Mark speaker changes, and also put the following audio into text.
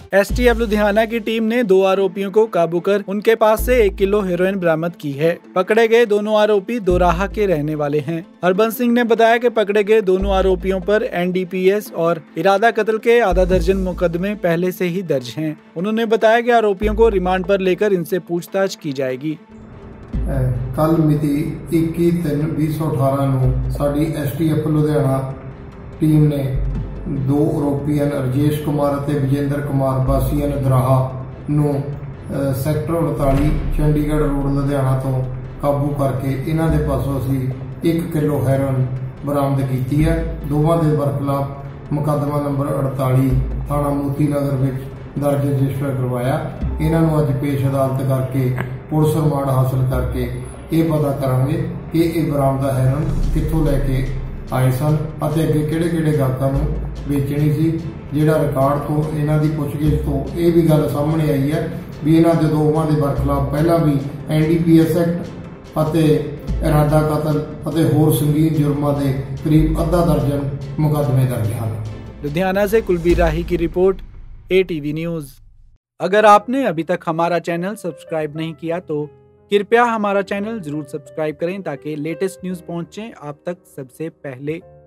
Speaker 1: STF Ludhiana की team ने 2 आरोपियों को काबू कर उनके पास से 1 किलो हेरोइन बरामद की है। पकड़े गए दोनों आरोपी दोराहा के रहने वाले हैं। हरबंस सिंह ने बताया कि पकड़े गए दोनों आरोपियों पर एनडीपीएस और इरादा कत्ल के आधा दर्जन मुकदमे पहले से ही दर्ज हैं। उन्होंने बताया कि आरोपियों को रिमांड पर लेकर इनसे पूछताछ की जाएगी।
Speaker 2: कल मिति 21/3/2018 ਨੂੰ ਸਾਡੀ एसटीएफ लुधियाना टीम ने 2 आरोपियों रजेश कुमार और विजेंद्र कुमार वासियों दराहा ਨੂੰ सैक्टर 39 चंडीगढ़ रोड लुधियाना तो काबू करके इन्हों के पासों असी 1 किलो हैरोइन बरामद की है। दोवां दे बरखिलाफ मुकदमा नंबर 48 थाना मोती नगर में दर्ज रजिस्टर करवाया। इन्हों अज पेश अदालत करके पुलिस रिमांड हासिल करके ये पता करांगे कि ये बरामदा हैरोइन कित्थों लैके आए सन अते अगे किहड़े-किहड़े गाहकां नूं बेचणी सी। जिहड़ा रिकॉर्ड तो इन्हां दी पुछगिछ तो ये भी गल सामने आई है भी इन्हां दे दोवां दे बरखिलाफ पहला भी एनडीपीएस एक्ट अते इरादा कतल अते होर संगीन जुर्मां दे करीब आधा दर्जन मुकदमे दर्ज हैं।
Speaker 1: लुधियाना से कुलबीर राही की रिपोर्ट, ATV न्यूज़। अगर आपने अभी तक हमारा चैनल सब्सक्राइब नहीं किया तो कृपया हमारा चैनल जरूर सब्सक्राइब करें ताकि लेटेस्ट न्यूज़ पहुंचे आप तक सबसे पहले।